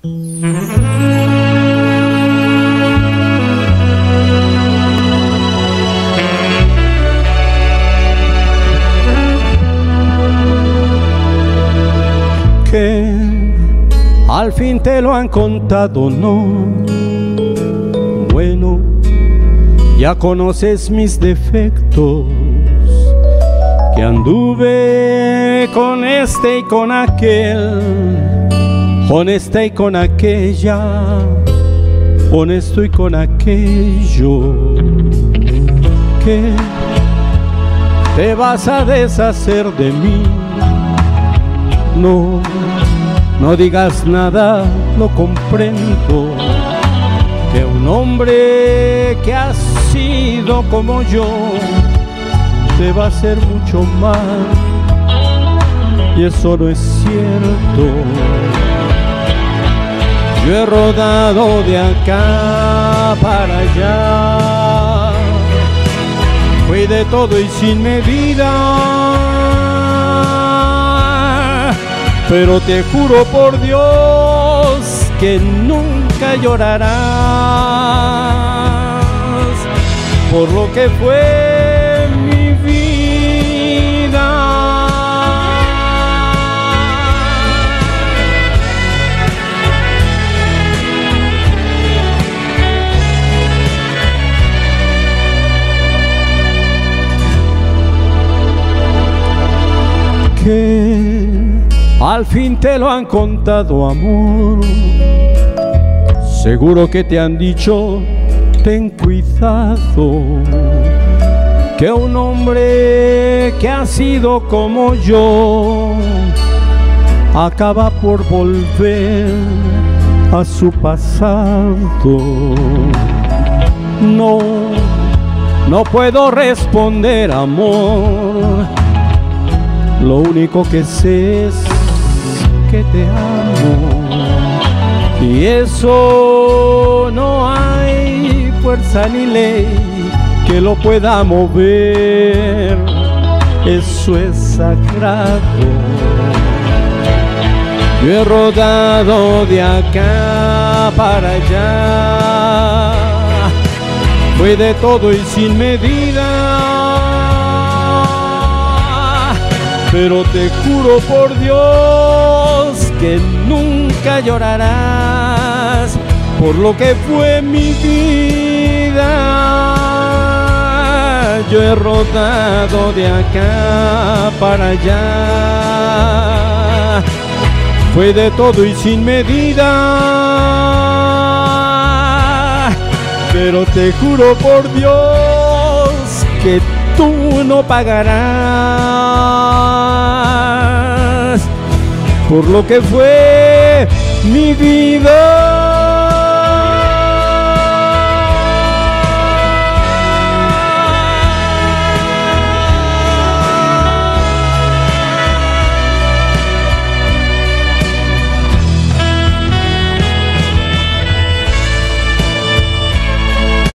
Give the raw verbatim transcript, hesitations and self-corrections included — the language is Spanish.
Que al fin te lo han contado, ¿no? Bueno, ya conoces mis defectos, que anduve con este y con aquel, con esta y con aquella, honesto y con aquello. Que te vas a deshacer de mí. No, no digas nada, lo comprendo, que un hombre que ha sido como yo te va a hacer mucho mal, y eso no es cierto. Yo he rodado de acá para allá, fui de todo y sin medida, pero te juro por Dios que nunca llorarás por lo que fue mi vida. Que al fin te lo han contado, amor. Seguro que te han dicho, ten cuidado, que un hombre que ha sido como yo acaba por volver a su pasado. No, no puedo responder, amor. Lo único que sé es que te amo, y eso no hay fuerza ni ley que lo pueda mover. Eso es sagrado. Yo he rodado de acá para allá, fui de todo y sin medida, pero te juro por Dios que nunca llorarás por lo que fue mi vida. Yo he rodado de acá para allá, fue de todo y sin medida, pero te juro por Dios que tú no pagarás por lo que fue mi vida.